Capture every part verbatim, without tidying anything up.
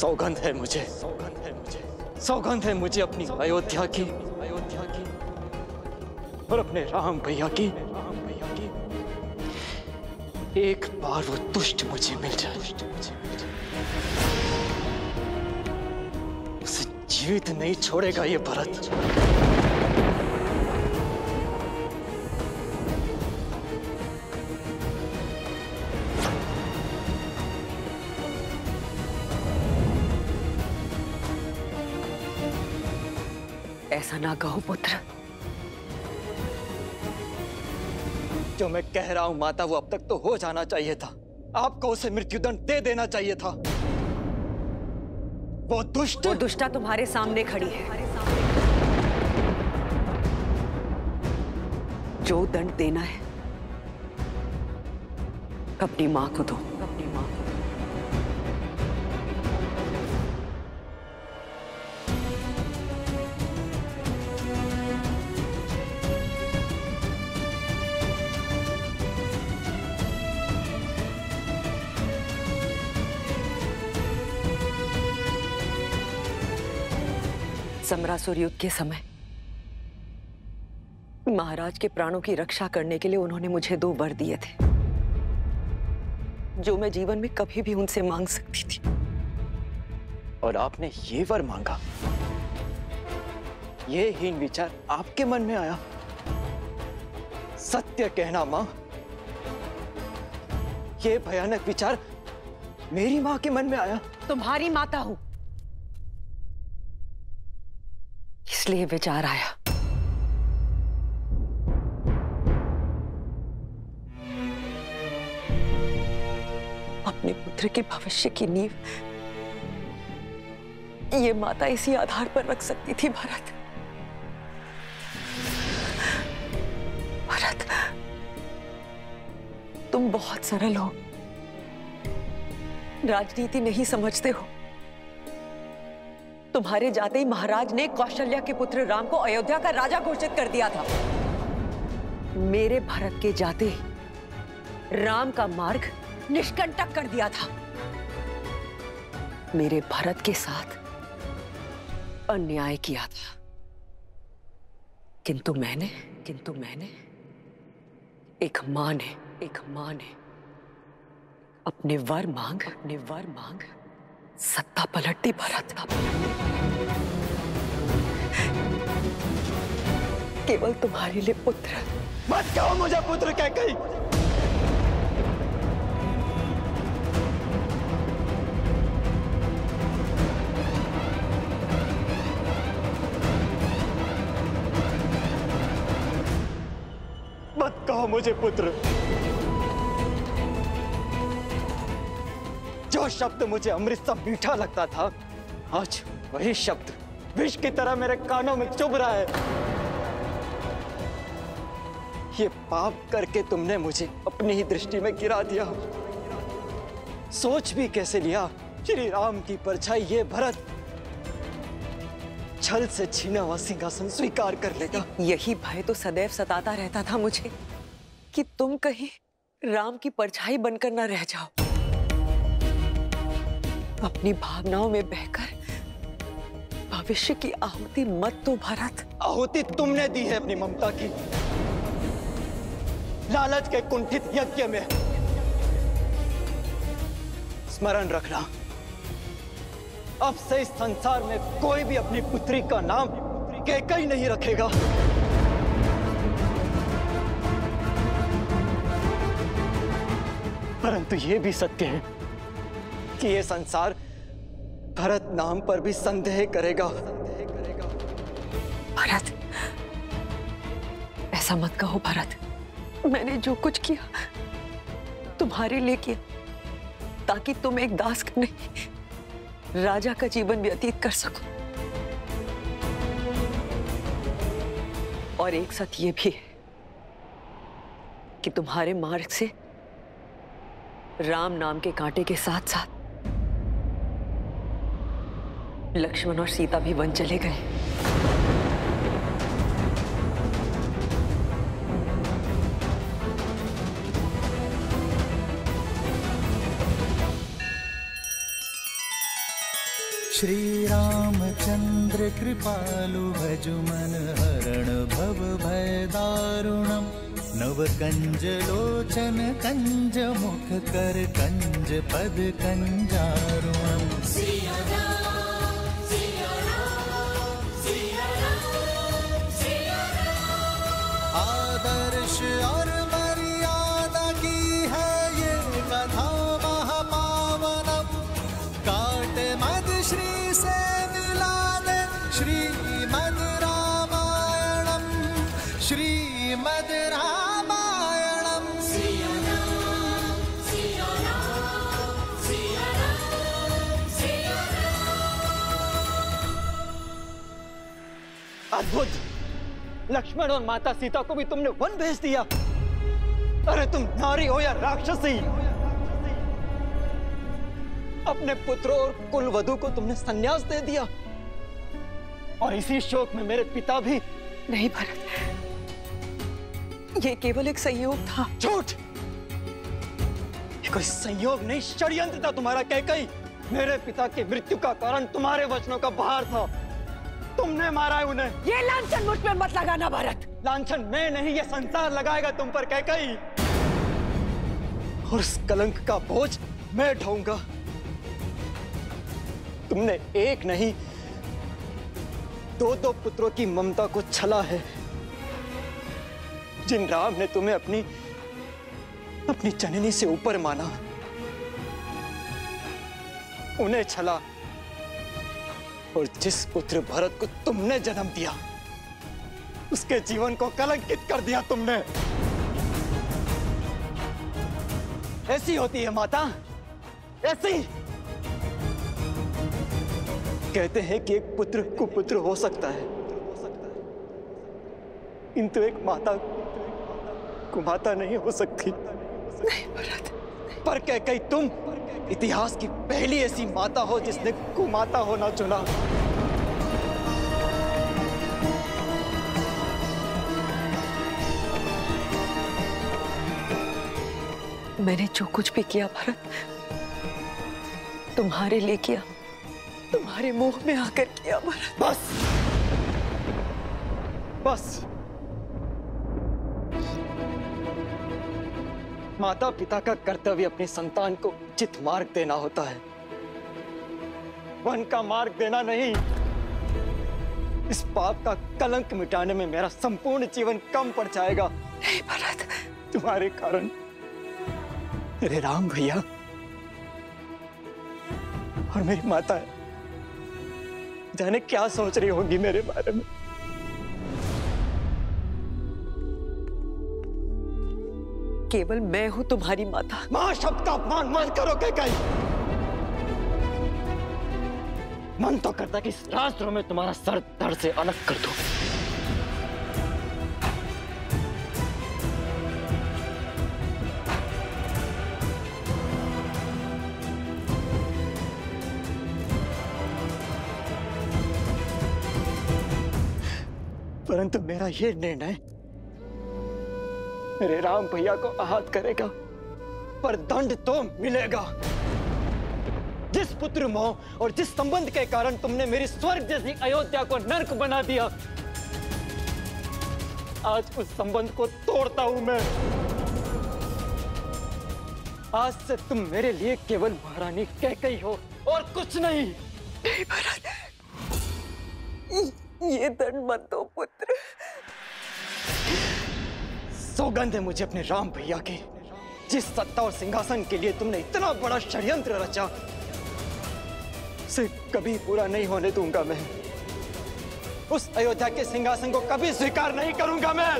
सौगंध है मुझे, सौगंध है मुझे, सौगंध है मुझे अपनी अयोध्या की, अयोध्या की और अपने राम भैया की, राम भैया की। एक बार वो दुष्ट मुझे मिल जाए, उसे जीवित नहीं छोड़ेगा ये भरत। ऐसा ना कहो पुत्र। जो मैं कह रहा हूं माता, वो अब तक तो हो जाना चाहिए था। आपको उसे मृत्युदंड दे देना चाहिए था। वो दुष्ट, वो दुष्टा तुम्हारे सामने खड़ी है। जो दंड देना है अपनी मां को दो, अपनी मां को। समरासुर युद्ध के समय महाराज के प्राणों की रक्षा करने के लिए उन्होंने मुझे दो वर दिए थे, जो मैं जीवन में कभी भी उनसे मांग सकती थी। और आपने ये वर मांगा? ये हीन विचार आपके मन में आया? सत्य कहना मां, ये भयानक विचार मेरी मां के मन में आया? तुम्हारी माता हूं, इसलिए विचार आया। अपने पुत्र के भविष्य की नींव ये माता इसी आधार पर रख सकती थी। भरत, भरत, तुम बहुत सरल हो, राजनीति नहीं समझते हो। तुम्हारे जाते ही महाराज ने कौशल्या के पुत्र राम को अयोध्या का राजा घोषित कर दिया था। मेरे भरत के जाते ही राम का मार्ग निष्कंटक कर दिया था। मेरे भरत के साथ अन्याय किया था, किंतु मैंने किंतु मैंने एक मां ने एक मां ने अपने वर मांग अपने वर मांग सत्ता पलट दी। भरत, केवल तुम्हारे लिए पुत्र। मत कहो मुझे पुत्र कैकेयी। मत कहो मुझे पुत्र। जो शब्द मुझे अमृत सा मीठा लगता था, आज वही शब्द विष की तरह मेरे कानों में चुभ रहा है। ये पाप करके तुमने मुझे अपनी ही दृष्टि में गिरा दिया। सोच भी कैसे लिया श्री राम की परछाई ये भरत छल से छीना हुआ सिंहासन स्वीकार कर लेगा। यही भय तो सदैव सताता रहता था मुझे कि तुम कहीं राम की परछाई बनकर न रह जाओ। अपनी भावनाओं में बहकर भविष्य की आहुति मत दो भरत। आहुति तुमने दी है अपनी ममता की, लालच के कुंठित यज्ञ में। स्मरण रखना, अब से इस संसार में कोई भी अपनी पुत्री का नाम कैकेयी नहीं रखेगा। परंतु यह भी सत्य है कि यह संसार भरत नाम पर भी संदेह करेगा। भरत, ऐसा मत कहो भरत। मैंने जो कुछ किया तुम्हारे लिए किया, ताकि तुम एक दास का नहीं राजा का जीवन व्यतीत कर सको। और एक सत्य ये भी है कि तुम्हारे मार्ग से राम नाम के कांटे के साथ साथ लक्ष्मण और सीता भी वन चले गए। श्री रामचंद्र कृपालु भजु मन हरण भव भय दारुणम नव कंज लोचन कंज मुख कर कंज पद कंजारुणम। सिया राम सिया राम सिया राम सिया राम। आदर्श और मर्यादा की है ये कथा महापावनम काट मद श्री से मिला दे श्रीमद रामायणम श्रीमद रामायणम। सिया राम सिया राम सिया राम सिया राम। अद्भुत! लक्ष्मण और माता सीता को भी तुमने वन भेज दिया। अरे तुम नारी हो या राक्षसी, अपने पुत्रों और कुल वधु को तुमने संन्यास दे दिया और इसी शोक में मेरे पिता भी। नहीं भरत, ये केवल एक संयोग था। झूठ! ये कोई संयोग नहीं, षड्यंत्र था तुम्हारा कैकेयी। मेरे पिता की मृत्यु का कारण तुम्हारे वचनों का भार था। तुमने मारा है उन्हें। ये लांछन मुझ पे मत लगाना भरत। लांछन मैं नहीं, ये संसार लगाएगा तुम पर कैकेयी, और उस कलंक का बोझ मैं ढोऊंगा। तुमने एक नहीं दो दो पुत्रों की ममता को छला है। जिन राम ने तुम्हें अपनी अपनी जननी से ऊपर माना, उन्हें छला, और जिस पुत्र भरत को तुमने जन्म दिया, उसके जीवन को कलंकित कर दिया तुमने। ऐसी होती है माता, ऐसी। कहते हैं कि एक पुत्र कुपुत्र हो सकता है, किंतु एक माता कुमाता नहीं हो सकती। नहीं भरत। पर कैकेयी तुम इतिहास की पहली ऐसी माता हो जिसने कुमाता होना चुना। मैंने जो कुछ भी किया भरत, तुम्हारे लिए किया, तुम्हारे मुंह में आकर किया भरत। बस बस माता पिता का कर्तव्य अपनी संतान को उचित मार्ग देना होता है, वन का मार्ग देना नहीं। इस पाप का कलंक मिटाने में मेरा संपूर्ण जीवन कम पड़ जाएगा। नहीं भरत, तुम्हारे कारण मेरे राम भैया और मेरी माता है, जाने क्या सोच रही होगी मेरे बारे में। केवल मैं हूं तुम्हारी माता। मां शब्द का अपमान मत करो कैकेयी। मन तो करता कि इस रास्त्रों में तुम्हारा सर धड़ से अलग कर दूं। परंतु मेरा यह निर्णय मेरे राम भैया को आहत करेगा, पर दंड तो मिलेगा। जिस पुत्र मोह और जिस संबंध के कारण तुमने मेरी स्वर्ग जैसी अयोध्या को नर्क बना दिया, आज उस संबंध को तोड़ता हूं मैं। आज से तुम मेरे लिए केवल महारानी कैकेयी हो और कुछ नहीं। नहीं भरत, ये दंड मत दो पुत्र। सौगंध है मुझे अपने राम भैया की, जिस सत्ता और सिंहासन के लिए तुमने इतना बड़ा षड्यंत्र रचा, उसे कभी पूरा नहीं होने दूंगा मैं। उस अयोध्या के सिंहासन को कभी स्वीकार नहीं करूंगा मैं,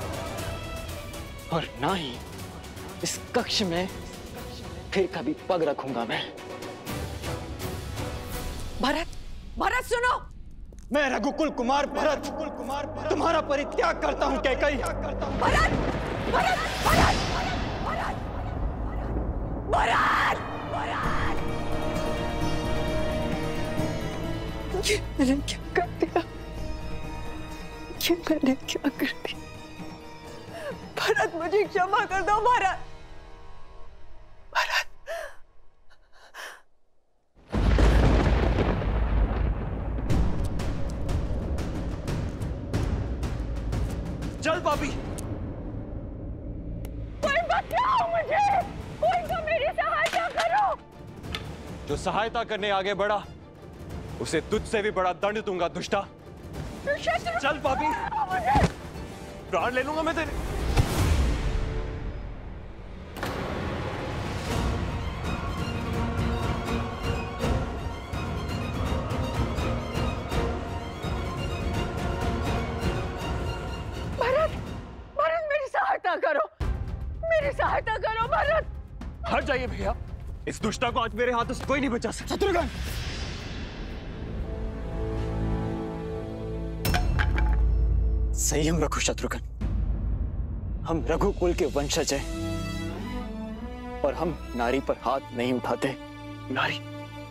और ना ही इस कक्ष में फिर कभी पग रखूंगा मैं। भरत, भरत सुनो। मैं रघुकुल कुमार भरत तुम्हारा परित्याग करता हूं कैकेयी। भरत, भरत, भरत, भरत, भरत, भरत। ये मैंने क्या कर दिया? ये मैंने क्या कर दिया? भरत, मुझे क्षमा कर दो भरत। भरत, चल पापी। कोई बचाओ मुझे, कोई तो मेरी सहायता करो। जो सहायता करने आगे बढ़ा उसे तुझसे भी बड़ा दंड दूंगा दुष्टा। चल पापी, प्राण ले लूंगा मैं तेरे। भरत, भरत मेरी सहायता करो, मेरी सहायता करो भरत। हट जाइए भैया, इस दुष्टा को आज मेरे हाथों से कोई नहीं बचा सकता। शत्रुघ्न, संयम रखो शत्रुघ्न। हम रघुकुल के वंशज हैं और हम नारी पर हाथ नहीं उठाते। नारी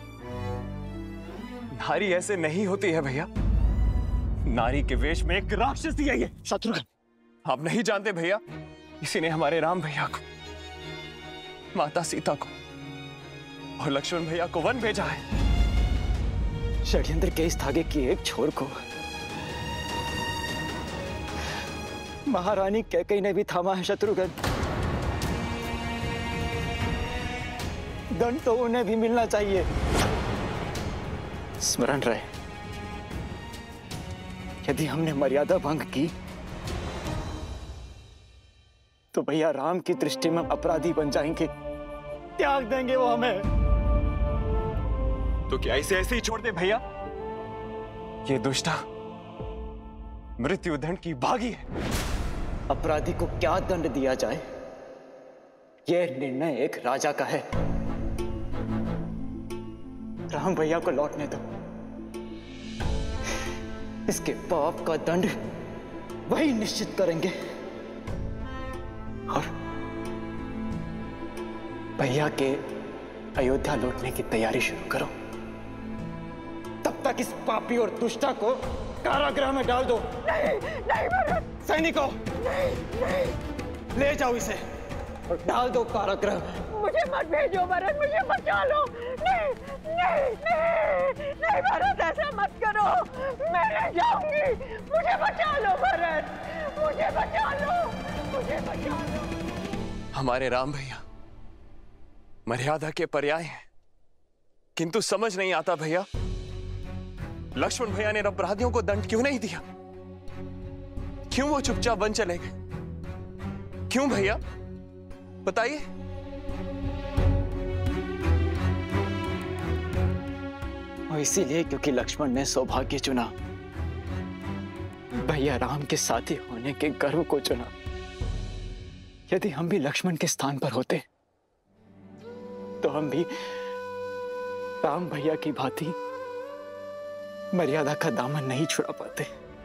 नारी ऐसे नहीं होती है भैया। नारी के वेश में एक राक्षसी है ये। शत्रुघ्न, आप नहीं जानते भैया, इसी ने हमारे राम भैया को, माता सीता को और लक्ष्मण भैया को वन भेजा है। षड्यंत्र के इस धागे की एक छोर को महारानी कैकेयी ने भी थामा है। शत्रुघ्न, दंड तो उन्हें भी मिलना चाहिए। स्मरण रहे, यदि हमने मर्यादा भंग की तो भैया राम की दृष्टि में अपराधी बन जाएंगे, त्याग देंगे वो हमें। तो क्या इसे ऐसे ही छोड़ दे भैया? ये दुष्टा मृत्युदंड की भागी है। अपराधी को क्या दंड दिया जाए, यह निर्णय एक राजा का है। राम भैया को लौटने दो। इसके पाप का दंड वही निश्चित करेंगे। और भैया के अयोध्या लौटने की तैयारी शुरू करो। तब तक इस पापी और दुष्टा को कारागृह में डाल दो। नहीं, नहीं भरत। सैनिकों, नहीं, नहीं। ले जाओ इसे और डाल दो कारागृह में। मुझे मत भेजो भरत, मुझे बचा लो। नहीं, नहीं, नहीं, नहीं भरत, ऐसा मत करो। मैं नहीं जाऊंगी। मुझे बचा लो भरत, मुझे बचा लो, मुझे बचा लो। हमारे राम भैया मर्यादा के पर्याय हैं, किंतु समझ नहीं आता भैया, लक्ष्मण भैया ने अपराधियों को दंड क्यों नहीं दिया? क्यों वो चुपचाप वन चले गए? क्यों भैया, बताइए। और इसीलिए क्योंकि लक्ष्मण ने सौभाग्य चुना, भैया राम के साथी होने के गर्व को चुना। यदि हम भी लक्ष्मण के स्थान पर होते तो हम भी राम भैया की भांति मर्यादा का दामन नहीं छुड़ा पाते।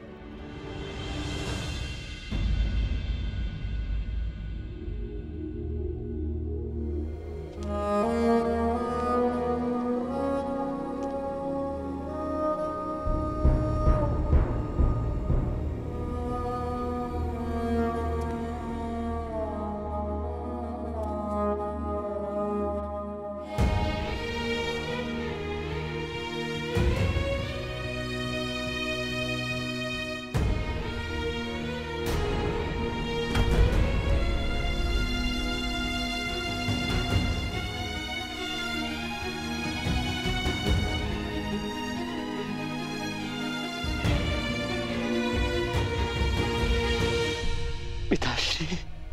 पिताश्री,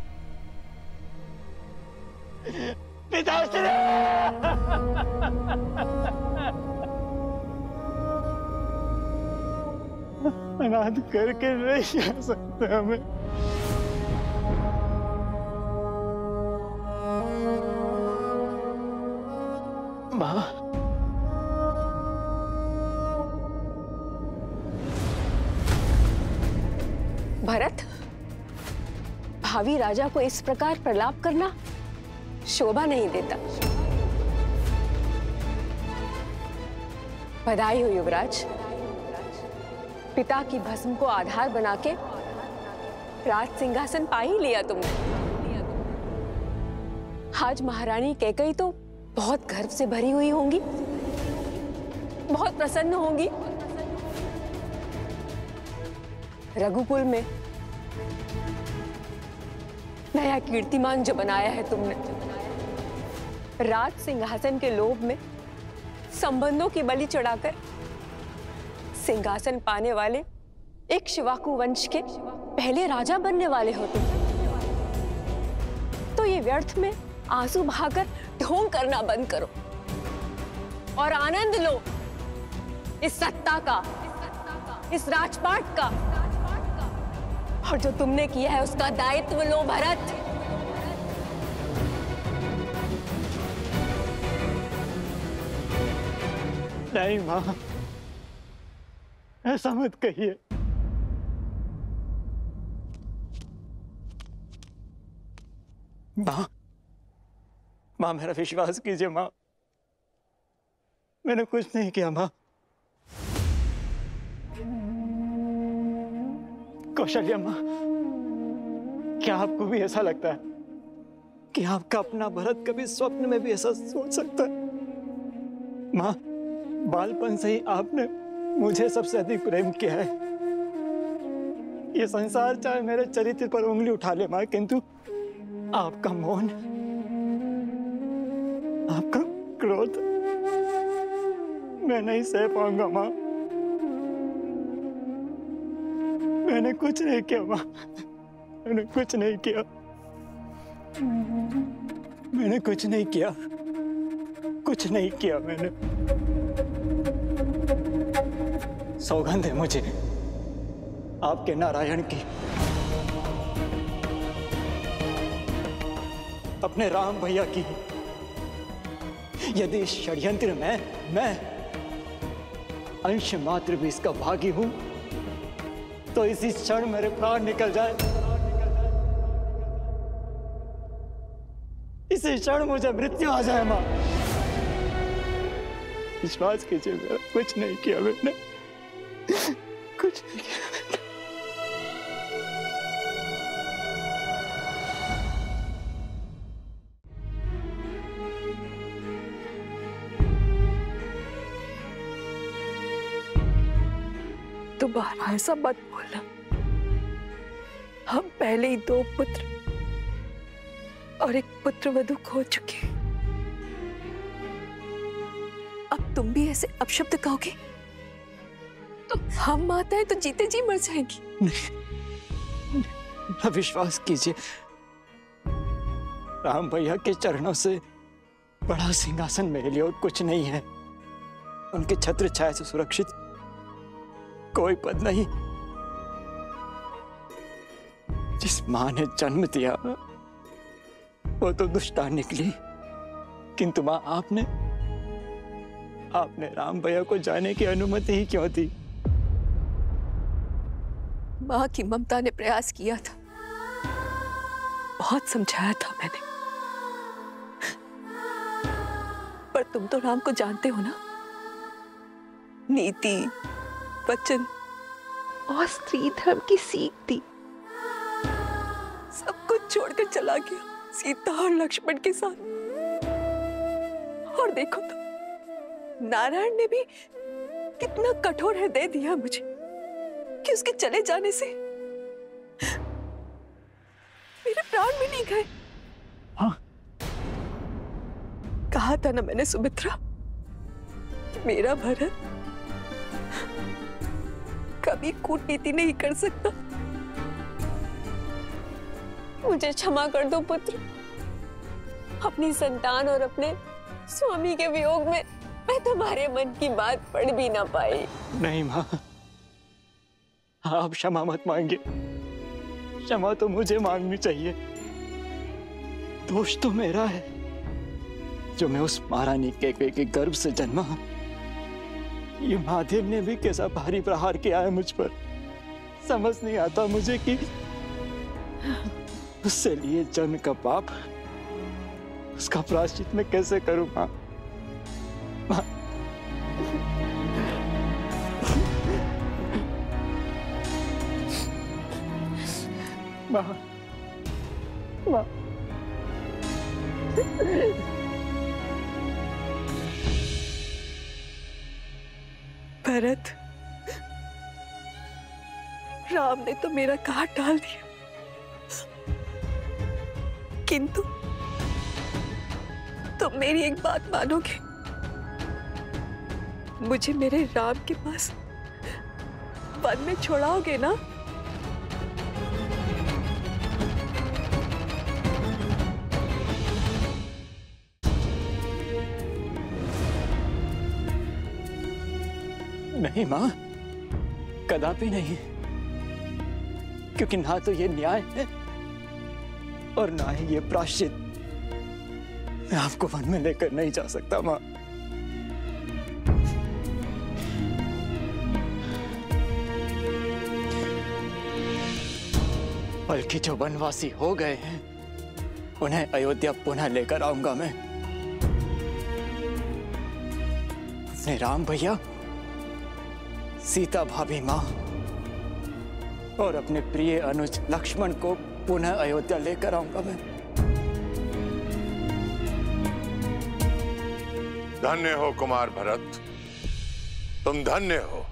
पिताश्री, अनाथ करके नहीं आ सकते हमें। माँ, भरत, भावी राजा को इस प्रकार प्रलाप करना शोभा नहीं देता। बधाई हो युवराज, पिता की भस्म को आधार बना के राज सिंहासन पा ही लिया तुमने। आज महारानी कैकेयी तो बहुत गर्व से भरी हुई होंगी, बहुत प्रसन्न होंगी। रघुकुल में नया कीर्तिमान जो बनाया है तुमने, राज सिंहासन के लोभ में संबंधों की बलि चढ़ाकर सिंहासन पाने वाले एक शिवाकू वंश के पहले राजा बनने वाले हो तुम। तो ये व्यर्थ में आंसू बहाकर ढोंग करना बंद करो और आनंद लो इस सत्ता का, इस राजपाट का, और जो तुमने किया है उसका दायित्व लो भरत। नहीं मां, ऐसा मत कहिए। मां, मां मेरा विश्वास कीजिए मां, मैंने कुछ नहीं किया मां। कौशल्या मां, क्या आपको भी ऐसा लगता है कि आपका अपना भरत कभी स्वप्न में भी ऐसा सोच सकता है? मां, बालपन से ही आपने मुझे सबसे अधिक प्रेम किया है। ये संसार चाहे मेरे चरित्र पर उंगली उठा ले मां, किंतु आपका मौन, आपका क्रोध मैं नहीं सह पाऊंगा मां। मैंने कुछ नहीं किया मां, मैंने कुछ नहीं किया, मैंने कुछ नहीं किया, कुछ नहीं किया मैंने। सौगंध है मुझे आपके नारायण की, अपने राम भैया की। यदि इस षड्यंत्र में मैं अंश मात्र भी इसका भागी हूं तो इसी क्षण मेरे प्राण निकल जाए, इसी क्षण मुझे मृत्यु आ जाए मां। विश्वास कीजिए, मेरा कुछ नहीं किया मैंने, कुछ नहीं किया मैंने। दोबारा ऐसा मत बोलना। हम पहले ही दो पुत्र और एक पुत्र वधू खो चुके हैं। अब तुम भी ऐसे अपशब्द कहोगे तो हम माताएं तो जीते जी मर जाएंगी। नहीं, नहीं, विश्वास कीजिए, राम भैया के चरणों से बड़ा सिंहासन मेरे लिए और कुछ नहीं है। उनके छत्र छाया से सुरक्षित कोई पद नहीं। जिस मां ने जन्म दिया वो तो दुष्टा निकली, किंतु मां आपने आपने राम भैया को जाने की अनुमति ही क्यों दी? मां की ममता ने प्रयास किया था, बहुत समझाया था मैंने, पर तुम तो राम को जानते हो ना। नीति, वचन और स्त्री धर्म की सीख दी, सब कुछ छोड़कर चला गया सीता और लक्ष्मण के साथ। और देखो तो नारायण ने भी कितना कठोर हृदय दिया मुझे कि उसके चले जाने से मेरे प्राण भी नहीं गए। हाँ? कहा था ना मैंने सुमित्रा, मेरा भरत कभी कूटनीति नहीं कर सकता। मुझे क्षमा कर दो पुत्र, अपनी संतान और अपने स्वामी के वियोग में मैं तुम्हारे मन की बात पढ़ भी ना पाई। नहीं मां, आप क्षमा मत मांगिए, क्षमा तो मुझे मांगनी चाहिए। दोष तो मेरा है जो मैं उस महारानी कैकेयी के गर्भ से जन्मा। ये महादेव ने भी कैसा भारी प्रहार किया है मुझ पर, समझ नहीं आता मुझे कि उससे लिए जन्म का पाप, उसका प्रायश्चित मैं कैसे करूं मां? मां, मां, मां। भरत, राम ने तो मेरा काट डाल दिया, किंतु तुम मेरी एक बात मानोगे? मुझे मेरे राम के पास वन में छोड़ाओगे ना? नहीं माँ, कदापि नहीं, क्योंकि ना तो ये न्याय है और ना ही ये प्रायश्चित। मैं आपको वन में लेकर नहीं जा सकता माँ। बल्कि जो वनवासी हो गए हैं उन्हें अयोध्या पुनः लेकर आऊंगा मैं। अपने राम भैया, सीता भाभी माँ और अपने प्रिय अनुज लक्ष्मण को पुनः अयोध्या लेकर आऊंगा मैं। धन्य हो कुमार भरत, तुम धन्य हो।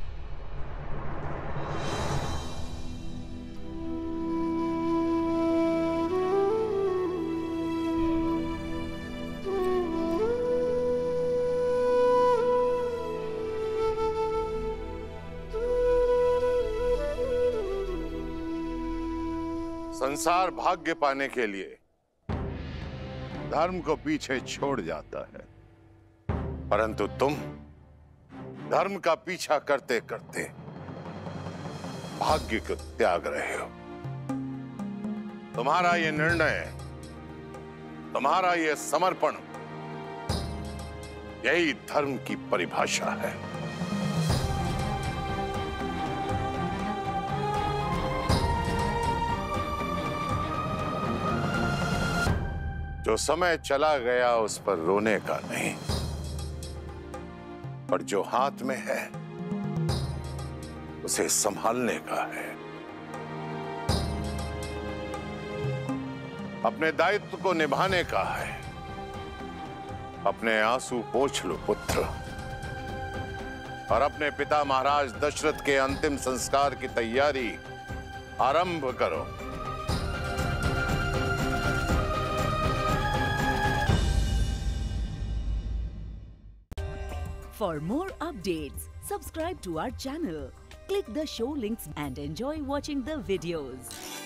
संसार भाग्य पाने के लिए धर्म को पीछे छोड़ जाता है, परंतु तुम धर्म का पीछा करते करते भाग्य को त्याग रहे हो। तुम्हारा ये निर्णय, तुम्हारा ये समर्पण, यही धर्म की परिभाषा है। जो समय चला गया उस पर रोने का नहीं, पर जो हाथ में है उसे संभालने का है। अपने दायित्व को निभाने का है। अपने आंसू पोंछ लो पुत्र, और अपने पिता महाराज दशरथ के अंतिम संस्कार की तैयारी आरंभ करो। For more updates, subscribe to our channel, click the show links and enjoy watching the videos.